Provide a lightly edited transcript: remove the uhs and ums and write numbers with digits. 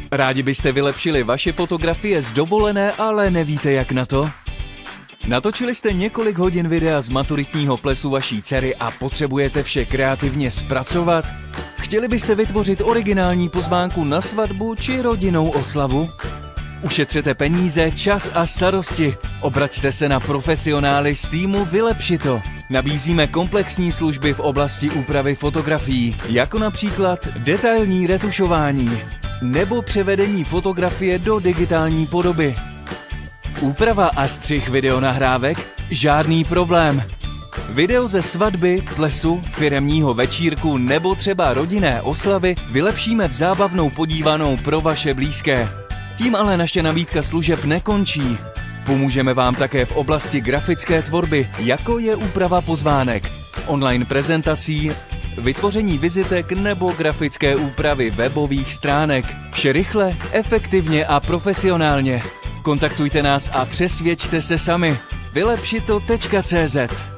Rádi byste vylepšili vaše fotografie z dovolené, ale nevíte jak na to? Natočili jste několik hodin videa z maturitního plesu vaší dcery a potřebujete vše kreativně zpracovat? Chtěli byste vytvořit originální pozvánku na svatbu či rodinnou oslavu? Ušetřete peníze, čas a starosti. Obraťte se na profesionály z týmu Vylepšito. Nabízíme komplexní služby v oblasti úpravy fotografií, jako například detailní retušování nebo převedení fotografie do digitální podoby. Úprava a střih videonahrávek? Žádný problém. Video ze svatby, plesu, firemního večírku nebo třeba rodinné oslavy vylepšíme v zábavnou podívanou pro vaše blízké. Tím ale naše nabídka služeb nekončí. Pomůžeme vám také v oblasti grafické tvorby, jako je úprava pozvánek, online prezentací, vytvoření vizitek nebo grafické úpravy webových stránek. Vše rychle, efektivně a profesionálně. Kontaktujte nás a přesvědčte se sami. Vylepšito.cz